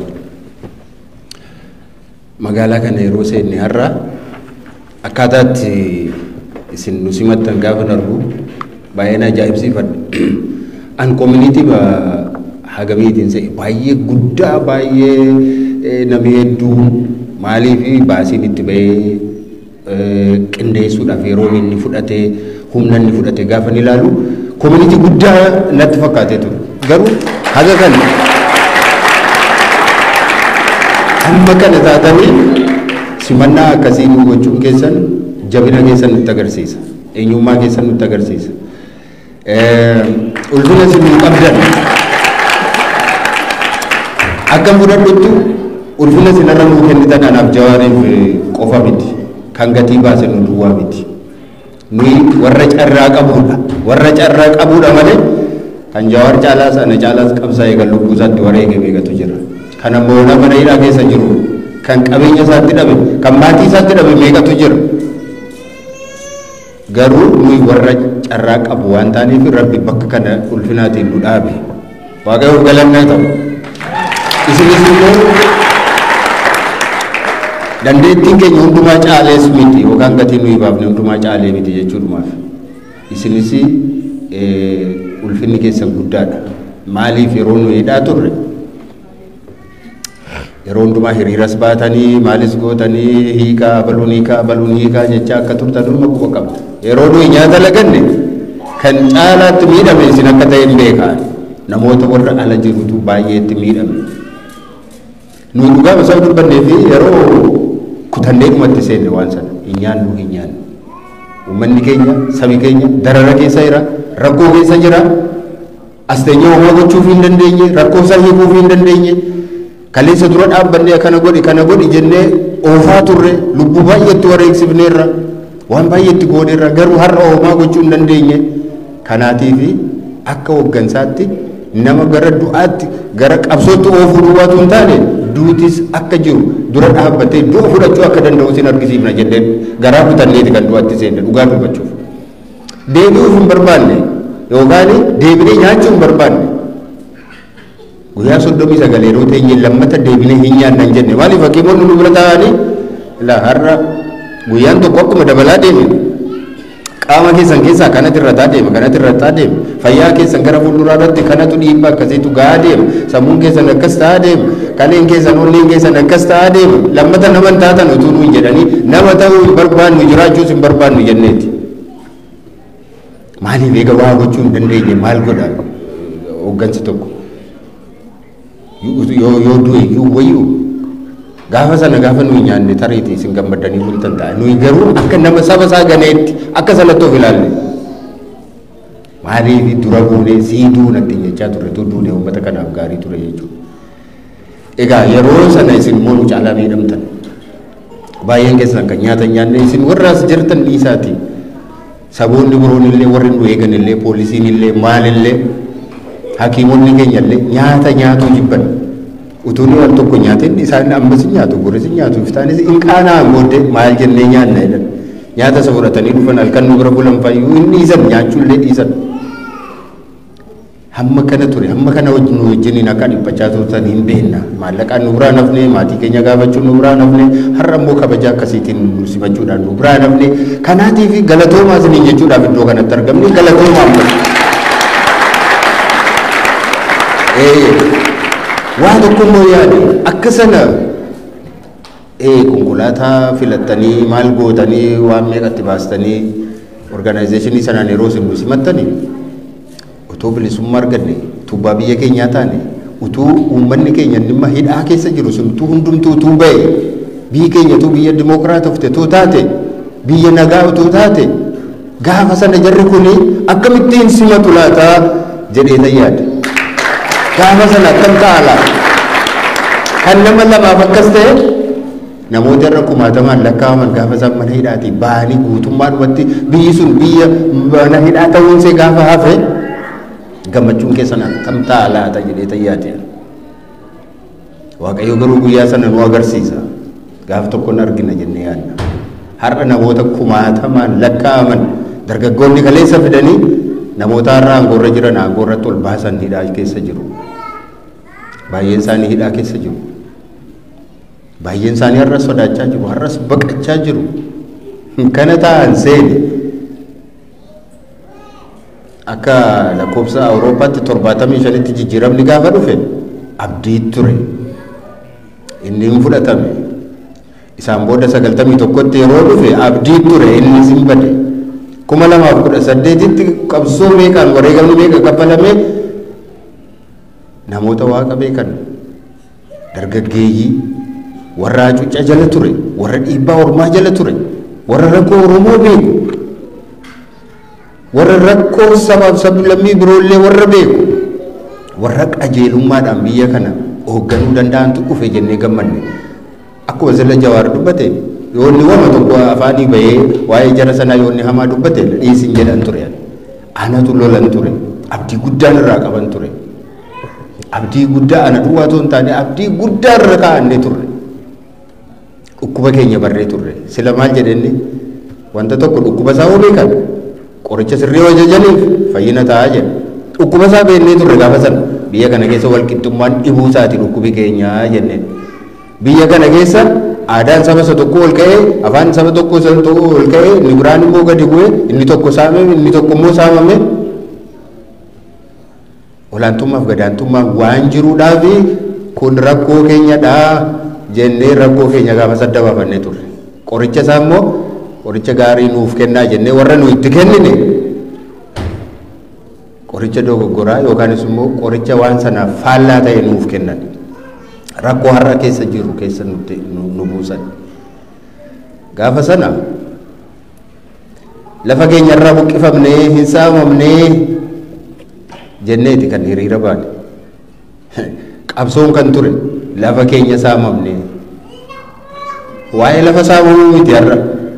Magaalaa kana yeroo seenne har'a akkaataatti isin nu simattan gaafa darbu baay'een ajaa'ibsiifadha. An community ba hagamiitiin se'e baay'ee guddaa baay'ee namni hedduu maaliif baasiin itti bahee qindeessuudhaaf yeroo inni fudhatee humna inni fudhatee gaafa ni ilaalu community guddaa natti fakkaatee ture. Garuu haga kan amma kana taatanii simannaa akkasii nu gochuun keessan jabina keessan nutti agarsiisa, eenyummaa keessan nutti agarsiisa. Ulfina isin qabdan akka mudadhutti ulfina isinirra nuu kennitan anaaf Jawaariif qofa miti, kan gatii baase nu duwwaa miti. Nuyi warra carraa qabuudha, warra carraa qabuudha malee kan Jawaar caalaas ana caalaas qabsaa'ee kan lubbuu isaatti wareege beekatu jira. Kan ammoo nama mana hidhaa keessa jiru, kan qabeenya isaatti dhabe, kan maatii isaatti dhabe beekatu jira. Garuu nuyi warra carraa qabu waan taaneef Rabbi bakka kana ulfinaatiin nu dhaabe. Waaqayyoof galannaa ta'u. Isinis immoo dandeettiin keenya hundumaa caalees miti yookaan gatiin nuyi baafne hundumaa caalee miti jechuudhumaaf. Isinis ulfinni keessan guddaadha. Maaliif yeroo nuyi hidhaa turre yeroo hundumaa hiriiras baatanii maalis gootanii hiikaa baluun hiikaa baluun hiikaa jecha akka turtan dhuma quba qabda. Yeroo nuyi nyaata laganne kan caalaatti miidhame isin akka ta'e hin beekaa. Namoota warra ala jirutu baay'eetti miidhame. Nuyi dhugaa masaa dubbannee fi yeroo kutannee dhumatti seenne waan sana hin nyaannu hin nyaannu. Uummanni keenya sabi keenya darara keessa jira, rakkoo keessa jira. Asteenyaa homaa gochuuf hin dandeenye, rakkoo isaa hiikuuf hin dandeenye. Kaleessa dura dhaabbannee kana godhi kana godhi jennee oofaa turre lubbuu baay'eetti wareegsifneerra waan baay'eetti gooneerra garuu har'a homaa gochuu hin dandeenye. Kanaatiif akka hooggansaatti nama gara du'aatti gara qabsootti oofuu duwwaatu hin taane duutis akka jiru dura dhaabbatee du'a fudhachuu akka danda'u sin argisiifna jennee garaa kutanneeti kan du'aatti seenne dhugaa dubbachuuf. Deebi'uuf hin barbaanne yookaan deebinee nyaachuu hin barbaanne. Guyyaa soddomii sagalee yeroo teenye lammata deebinee hin nyaannan jenne maaliif hakiimonni nu bira taa'anii la har'a guyyaan tokko akkuma dabalaa deeme qaama keessan keessaa kanatti irrataa deema kanatti irrataa deema fayyaa keessan gara fuulduraa irratti kanatu dhiibbaa akkasiitu gahaa deema sammuun keessan akkas ta'aa deema kaleen keessan onneen keessan akkas ta'aa deema lammata nama hin taatan utuu nuyi jedhanii nama ta'uu hin barbaannu jiraachuus hin barbaannu jenneeti. Maaliif eega waa gochuu hin dandeenye maal godha hooggansi tokko yoo du'e iyyuu wayyuu gaafa sana gaafa nuyi nyaanne tareeti isin gammadanii bultan ta'a nuyi garuu akka nama saba isaa ganeetti akka sanatti of ilaalle maaliif dura buunee siiduu natti jechaa turre tudduunee uummata kanaaf gaarii ture jechuudha. Egaa yeroo sana isin immoo nu caalaa miidhamtan baay'een keessan kan nyaata nyaanne isin warraas jirtan dhiisaati saboonni biroon illee warri nu eegan illee poolisiin illee maalillee hakiimonni keenya illee nyaata nyaatu jibban utuun waan tokko nyaateen isaan ammas nyaatu boris nyaatu iftaanis in qaanaa booddee maal jennee nyaanna jedhan nyaata isa fudhatanii dhufan halkan nu bira bulan fayyuu hin dhiisan nyaachuu illee dhiisan. Hamma kana ture hamma kana wajjin nu wajjiniin akka dhiphachaa turtan hin beekna maallaqaan nu biraa nafne maatii keenya gaafachuun nu biraa nafne har'a immoo kabaja akkasiitiin nu simachuudhaan nu biraa nafne kanaatiif galatoomaa isiniin jechuudhaaf iddoo kanatti argamne galatoomaa amma. Waa tokko immoo yaade akka sana konkolaataa filattanii maal gootanii waan meeqatti baastanii organizeeshinii sanaan yeroo isin nu simattanii utuu bilisummaa arganne tuubbaa biyya keenyaa taane utuu uummanni keenya dhimma hidhaa keessa jiru sun utuu hundumtuu utuu ba'e biyyi keenya utuu biyya dimokiraata ufte utuu taate biyya nagaa utuu taate gaafa sana jarri kuni akkamittiin simatu laataa jedhee tayyaadha. Gaafa sana akkam taala kan nama lamaaf akkas ta'e namoota irra kumaatamaan lakkaa'aman gaafa isaan mana hidhaatii ba'anii guutummaadhumatti biyyi sun biyya mana hidhaa ta'uunsee gaafa hafe gammachuun keessan akkam taalaata jedhee tayyaate. Waaqayyo garuu guyyaa sana nu agarsiisa gaafa tokko nu argina jennee yaadna. Har'a namoota kumaatamaan lakkaa'aman dargaggoonni kaleessa fidanii namoota har'a aangoorra jiran aangoorratti ol baasan hidhaa keessa jiru. Baay'een isaanii hidhaa keessa jiru. Baay'een isaanii har'as sodaachaa jiru, har'as baqachaa jiru. Kana ta'an seeni akka lakkoofsa Awurooppaatti torbaatamii shanitti jijjiiramni gaafa dhufe abdii ture. Inni hin fudhatame. Isaan booda sagaltamii tokkotti yeroo dhufe abdii ture inni sin bade. Kuma lamaaf kudha saddeetitti qabsoo meeqaan wareegamni meeqa kaffalamee namoota waaqa beekan dargaggeeyyii warra cuucca jala ture, warra dhiibbaa ormaa jala ture, warra rakkoo Oromoo beeku, warra rakkoo sabaaf sablammii biroollee warra beeku, warra qajeelummaadhaan biyya kana hoogganuu danda'antu dhufe jennee gammanne. Akkuma sirna Jawaar dubbate yoonni wama tokko afaanii bahee waa'ee jara sanaa yoonni hamaa dubbate dhiisin jedhan ture. Anatu lolan ture. Abdii guddaan irraa qaban ture. Abdii guddaa ana duwwaa otoo hin taane abdii guddaa irra kaa'annee turre. Dhukkuba keenya barree turre. Sila maal jedhenne wanta tokko dhukkuba isaa hoo beekan qoricha sirrii hojjajaniif fayyina ta'aa jedha. Dhukkuba isaa beennee turre gaafa sana biyya kana keessa walqixxummaan dhibuu isaati dhukkubi keenyaa jennee. Biyya kana keessa aadaan saba isa tokko ol ka'ee afaan saba tokko isa tokko ol ka'ee inni biraan immoo gadi bu'ee inni tokko saamame inni tokko immoo saamame olaantummaaf gadaantummaan waan jiruudhaaf kun rakkoo keenyadhaa jennee rakkoo keenya gaafa sadda baafannee turre. Qoricha isaa immoo qoricha gaarii nuuf kennaa jennee warra nu itti kennine qoricha dogoggoraa yookaanis immoo qoricha waan sanaaf faallaa ta'e nuuf kennan. Rakkoo har'a keessa jiru keessa nuti nu buusan. Gaafa sana lafa keenya irraa buqqifamnee hin saamamnee jenneeti kan hiriira baane. Qabsoon kan ture lafa keenya saamamnee. Waa'ee lafa saamamuu miti har'a.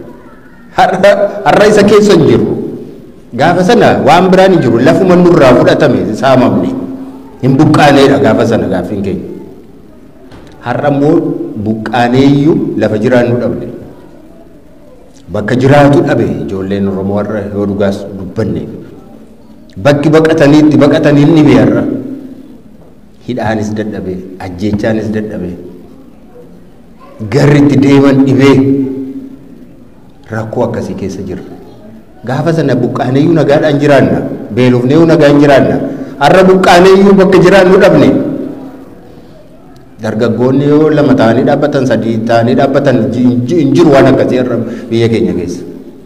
Har'a isa keessa hin jiru. Gaafa sana waan biraan hin jiru lafuma nurraa fudhatame saamamne. Hin buqqaaneedha gaafa sana gaaffiin keenya. Har'a immoo buqqaaneeyyuu lafa jiraannu dhabne. Bakka jiraatu dhabe ijoolleen Oromoo har'a yoo dhugaas dubbanne. Bakki baqataniitti baqatanii ni bee har'a. Hidhaanis dadhabee, ajjeechaanis dadhabee. Garri itti deeman dhibee rakkoo akkasii keessa jirra. Gaafa sana buqqaaneeyyuu nagaadhaan jiraanna. Beelofneeyyuu nagaan jiraanna. Har'a buqqaaneeyyuu bakka jiraannu dhabne. Dargaggoonni yoo lama ta'anii dhaabbatan sadii ta'anii dhaabbatan hin jiru waan akkasii irra biyya keenya keessa.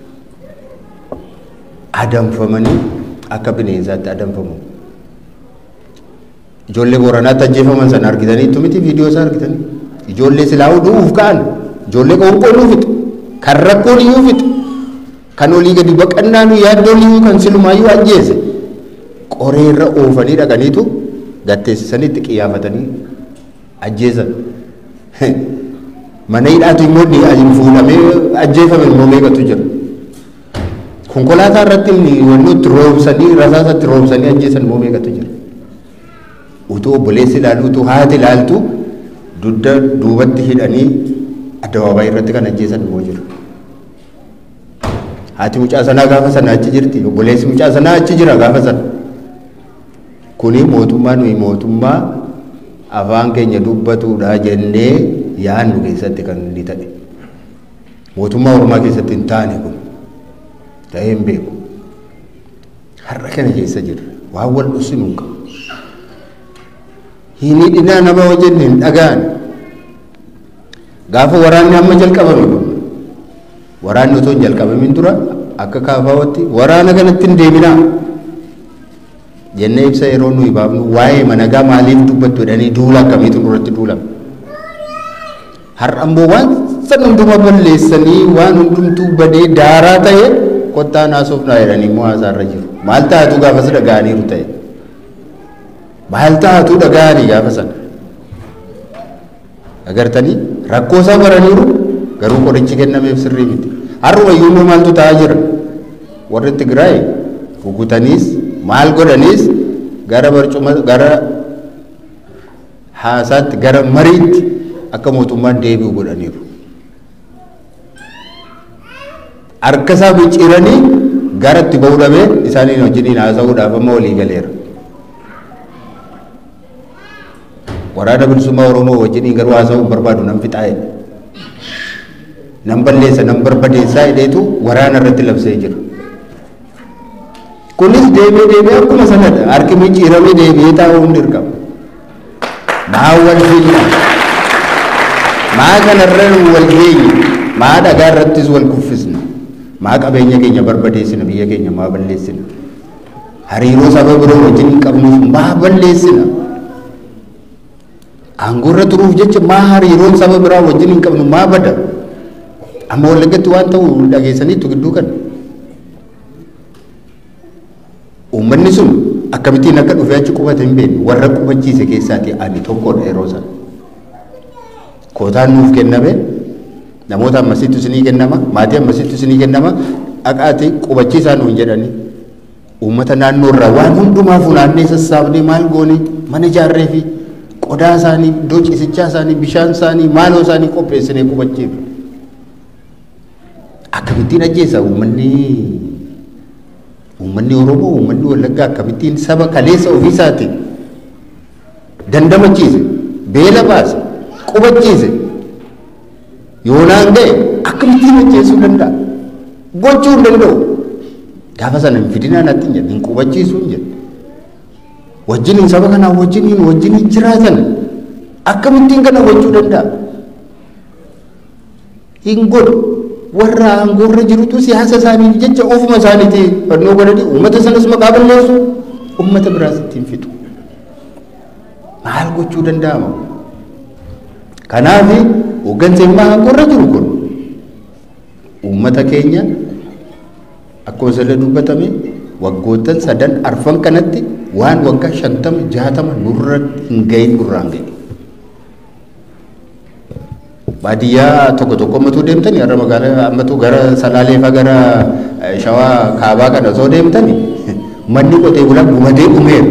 Adamfamanii akka bineensaatti adamfamu. Ijoollee Booranaatti ajjeefaman sana argitanii miti viidiyoo isaa argitanii. Ijoollee silaa'uu du'uuf ka'an ijoollee qoonqoo nuu fixu kan rakkoon iyyuu fixu kan olii gadi baqannaa nu yaaddoon iyyuu kan silumaayyuu ajjeese qoree irra oofanii dhaqaniitu gatteessisaniitti qiyyaafatanii ajjeesan. Mana hidhaatu immoo fuudhamee ajjeefame immoo meeqatu jira. Konkolaataa irratti wanni itti roobsanii rasaasatti roobsanii ajjeesan immoo meeqatu jira. Utuu obboleessi ilaalu utuu haati ilaaltu dudda duubatti hidhanii addabaabaayii irratti kan ajjeesan immoo jira. Haati mucaa sanaa gaafa sana achi jirti. Obboleessi mucaa sanaa achi jira gaafa sana. Kuni mootummaa nuyi mootummaa afaan keenya dubbatuudha jennee yaannu keessatti kan inni ta'e. Mootummaa Oromaa keessatti hin taane kun ta'ee hin beeku. Har'a kana keessa jirra. Waan wal dhusinu hin qabu. Hin hidhinaa nama wajjin hin dhagaan. Gaafa waraanni amma jalqabame kun waraanni otoo hin jalqabamin dura akka kaafaawatti waraana kanatti hin deeminaa jennee ibsa yeroo nuyi baafnu waa'ee managaa maaliif dubbattu jedhanii duula akkamiitu nurratti duulama. Har'a ammoo waan san hunduma balleessanii waan hundumtuu badee daaraa ta'e kottaa naasofnaa jedhanii immoo haasaarra jiru. Maal taatu gaafa sana dhaga'aniiru ta'e. Maal taatu dhaga'anii gaafa sana. Agartanii rakkoo isaa baraniiru garuu qorichi kennameef sirrii miti. Har'uma iyyuu maaltu ta'aa jira. Warri Tigraay rukutaniis maal godhaniis gara barcuma gara haasaatti gara mariitti akka mootummaan deebi'u godhaniiru. Harka isaa micciiranii gara itti ba'uu dhabee isaaniin wajjiniin haasa'uudhaaf amma walii galeera. Waraana bilisummaa Oromoo wajjiniin garuu haasa'uu barbaadu nan fixaa'e. Nan balleessa nan barbadeessaa hidheetu waraana irratti labsee jira. Kunis deemee deemee akkuma sanadha. Harki micciiramee deebi'ee taa'uu hundi dirqama. Maa wal fiina. Maa kanarra wal geenye. Maa dhagaa irrattis wal kuffisna. Maa qabeenya keenya barbadeessina biyya keenya maa balleessina. Hariiroo saba biroo wajjin qabnuuf maa balleessina. Aangorra turuuf jecha maa hariiroon saba biraa wajjin hin qabnu maa bada. Amma Wallagatti waan ta'u dhageessaniitu gidduu kan. Uummanni sun akkamittiin akka dhufee achi qubate hin beeknu warra qubachiise keessaati ani tokkodha yeroo sana. Kootaan nuuf kenname namoota ammasitti isinii kennama maatii ammasitti isinii kennama dhaqaati qubachiisaa nuun jedhani. Uummata naannoo irraa waan hundumaa funaannee sassaabnee maal goone mana ijaarree fi qodaa isaanii iddoo ciisichaa isaanii bishaan isaanii maaloo isaanii qopheessinee qubachiifne. Akkamittiin ajjeesa uummanni uummanni Oromoo uummanni Wallaggaa akkamittiin saba kaleessa ofiisaatiin dandamachiise beela baase qubachiise yoonaan ga'e akkamittiin ajjeesuu danda'a gochuu hin danda'u. Gaafa sana hin fidinaa natti hin jedhe hin qubachiisuu hin jedhe wajjiniin saba kanaa wajjiniin wajjiniin jiraatan akkamittiin kana gochuu danda'a hin godhu. Warra aangorra jirutu siyaasa isaanii jecha ofuma isaaniiti fannoo godhanii uummata sanas maqaa balleessu uummata biraas ittiin fixu. Maal gochuu danda'ama? Kanaaf hooggansa immoo aangorra jiru kun uummata keenya akkuma sirrii dubbatame waggoottan sadan arfan kanatti waan waggaa shantama jaatama nurra hin gahin nurraan gahe. Baadiyyaa tokko tokko ammatu deemtani har'a magaalaa ammatu gara Salaalee fa gara Shawaa Kaabaa kana osoo deemtani manni qotee bulaa gubatee dhumeera.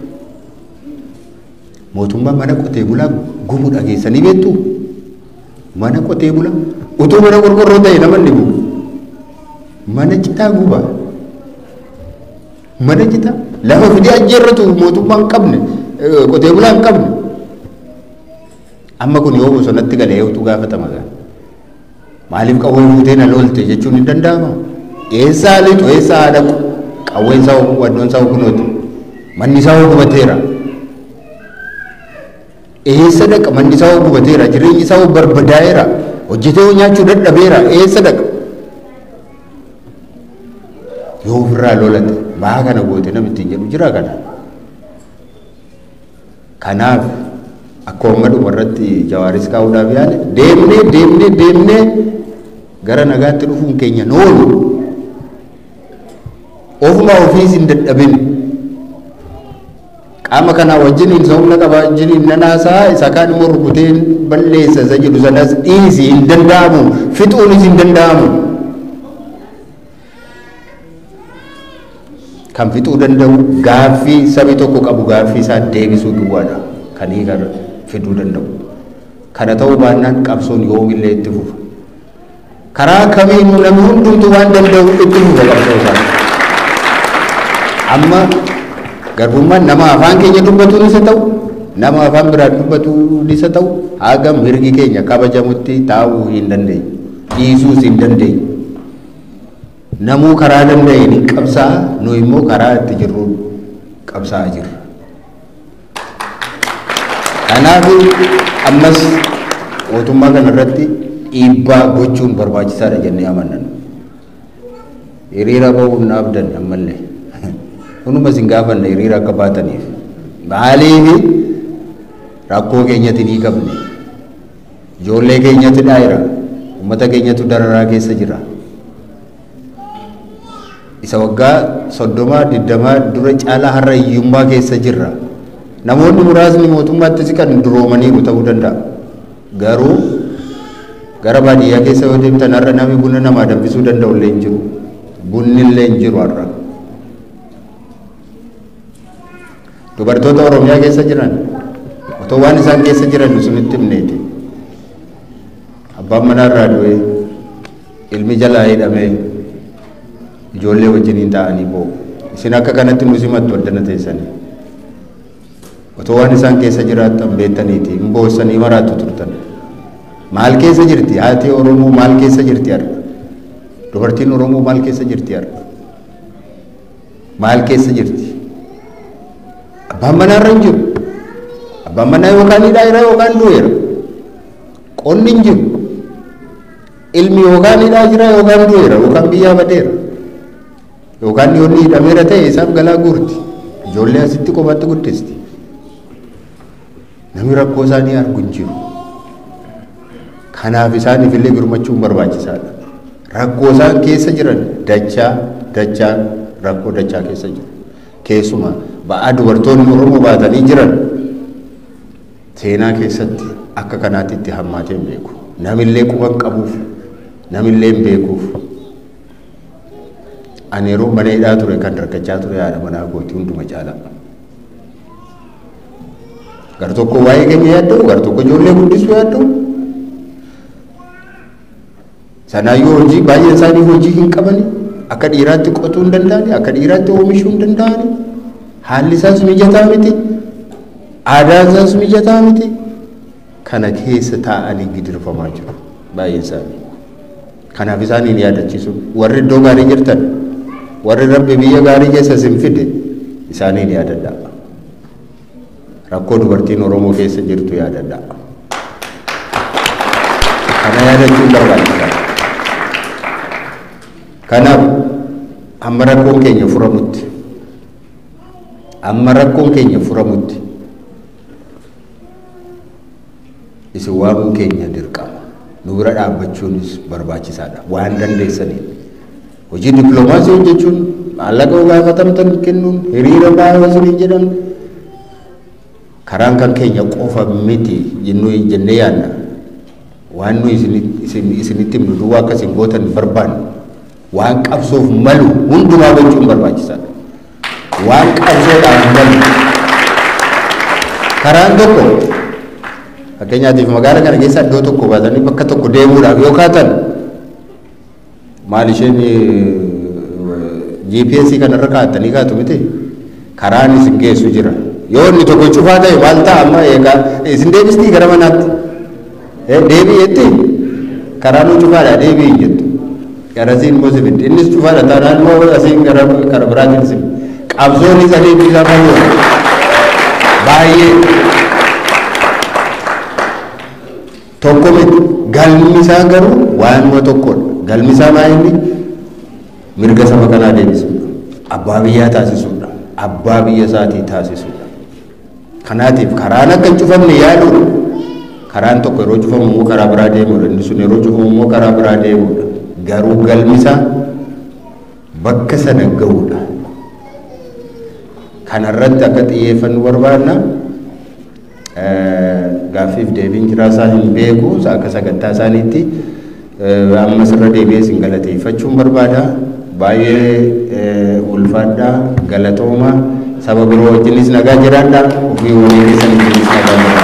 Mootummaa mana qotee bulaa gubu dhageessanii beektu mana qotee bulaa utuu mana qorqorroo ta'e namanni gubu mana citaa guba mana citaa lafa fidee ajjeerratu mootummaa hin qabne qotee bulaa hin qabne. Amma kun yoo bosonatti galee utuu gaafatama gaa maaliif qawwee fuutee na lolte jechuun hin danda'ama. Eessaa liixu eessaa dhaqu qawween isaa waddoon isaa kunooti manni isaa gubateera. Eessa dhaqa manni isaa gubateera jireenyi isaa barbadaa'eera hojjetee nyaachuu dadhabeera eessa dhaqa. Yoo ofirraa lolate baa kana goote namatti hin jedhu jira kana. Kanaaf akkuma ummatu irratti Jawaaris kaa'uudhaaf yaale deemnee deemnee deemnee gara nagaatti dhufuun keenya noolu ofuma ofiis hin dadhabin qaama kanaa wajjiniin isa humna qabaa wajjiniin nanaasaa isa kaan immoo rukuteen balleessa isa jedhu sanas dhiisi hin danda'amu fixuunis hin danda'amu. Kan fixuu danda'u gaaffii sabi tokko qabu gaaffii isaa deebisuu duwwaadha kan hiikarra fiduu danda'u. Kana ta'uu baannaan qabsoon yoomillee itti fufa. Karaa kamiinuu namni hundumtuu waan danda'u itti fufa qabsoo isaa. Amma garbummaan nama afaan keenya dubbatuun isa ta'u nama afaan biraa dubbatuun isa ta'u haga mirgi keenya kabajamutti taa'uu hin dandeenye dhiisuus hin dandeenye. Namuu karaa danda'een hin qabsaa'a nu immoo karaa itti jirru qabsaa'aa jirra. Kanaaf ammas mootummaa kana irratti dhiibbaa gochuun barbaachisaadha jennee amanna. Hiriira ba'uun naaf danna ammallee kunuma isin gaafanna hiriira akka baataniif maaliif rakkoo keenyatti ni qabne ijoollee keenyatti daa'ira uummata keenyatu dararaa keessa jira. Isa waggaa soddomaa digdamaa dura caalaa har'a hiyyummaa keessa jirra. Namoonni muraasni mootummaatti siqan duroomaniiru ta'uu danda'a. Garuu gara baadiyyaa keessa yoo deemtan har'a namni buna namaa danfisuu danda'u illee hin jiru. Bunni illee hin jiru har'a. Dubartoota Oromiyaa keessa jiran otoo waan isaan keessa jiran sunitti himneeti. Abbaan manaa irraa du'ee ilmi jalaa hidhamee ijoollee wajjiniin ta'anii boo'u. Isin akka kanatti nu simattu addana teessanii. Otoo waan isaan keessa jiraattan beektaniiti hin boossanii maraattu turtan. Maal keessa jirti haati Oromoo maal keessa jirti har'a? Dubartiin Oromoo maal keessa jirti har'a? Maal keessa jirti? Abbaan manaa irra hin jiru. Abbaan manaa yookaan hidhaa yookaan du'eera. Qonni hin jiru. Ilmi yookaan hidhaa jira yookaan du'eera yookaan biyyaa badeera. Yookaan yoonni hidhameera ta'e isaaf galaa guurti. Ijoollee asitti qofatti guddisti. namni rakkoo isaanii argu hin jiru. Kanaaf isaaniif illee birmachuun barbaachisaadha. Rakkoo isaan keessa jiran dachaa dachaa rakkoo dachaa keessa jiru. Keessumaa ba'aa dubartoonni Oromoo baatanii jiran seenaa keessatti akka kanaatti itti hammaatee hin beeku. Namillee quban qabuuf namillee hin beekuuf. Ani yeroo mana hidhaa ture kan dargachaa ture haadha manaa kooti hunduma caalaa. Gar tokko waa'ee keenya yaadda'u, gar tokko ijoollee guddisuu yaadda'u. Sanaayyuu hojii baay'een isaanii hojii hin qabani. Akka dhiiraatti qotuu hin danda'ani, akka dhiiraatti oomishuu hin danda'ani. Haalli isaas mijataa miti. Aadaan isaas mijataa miti. Kana keessa taa'anii gidirfamaa jiru baay'een isaanii. Kanaaf isaaniin yaadachiisu warri iddoo gaarii jirtan, warri rabbi biyya gaarii keessa isin fide isaaniin yaadadhaa. Rakkoo dubartiin Oromoo keessa jirtu yaadadhaa. Kana yaadachuun barbaachisaadha. Kanaaf amma rakkoon keenya furamutti amma rakkoon keenya furamutti isin waamuun keenya dirqama. Nu bira dhaabbachuunis barbaachisaadha waan dandeessaniin. Hojii dippiloomaasii hojjechuun maallaqa gaafatamtan kennuun hiriira baay'ee isin jedhamne karaan kan keenya qofa miti jennee yaadna. Waan nu isinitti himnu duwwaa akka isin gootan barbaannu waan qabsoof malu hundumaa gochuun barbaachisaadha. Waan qabsoodhaaf malu karaan tokko fakkeenyaatiif magaalaa kana keessa iddoo tokko baatanii bakka tokko deemuudhaaf yoo kaatan maal isheen G P S kanarra kaa'attanii kaatu miti karaan isin geessu jira. Yoo inni tokko cufaa ta'e maal ta'a amma eegaa isin deebistii gara manaatti deebii jetti karaa nu cufaadha deebii hin jettu. Garasiin immoo si fidde innis cufaadha taanaan immoo asiin gara kara biraatiin si qabsoon isa deebii isaa fayyoo baay'ee tokko miti galmi isaa garuu waanuma tokkodha. Galmi isaa maayinni mirga saba kanaa deebisuudha. Abbaa biyyaa taasisuudha. Abbaa biyya isaatii taasisuudha. Kanaatiif karaan akka hin cufamne yaaduudha. Karaan tokko yeroo cufamu immoo karaa biraa deemuudha. Inni sun yeroo cufamu immoo karaa biraa deemuudha. Garuu galmi isaa bakka sana ga'uudha. Kanarratti akka xiyyeeffannu barbaadna. Gaaffiif deebiin jiraasaa hin beeku akka sagantaa isaaniitti amma sirra deebi'ee isin galateeffachuun barbaada. Baay'ee ulfaadhaa galatooma saba biroo wajjinis nagaa jiraadhaa ofii walii keessaniif nagaa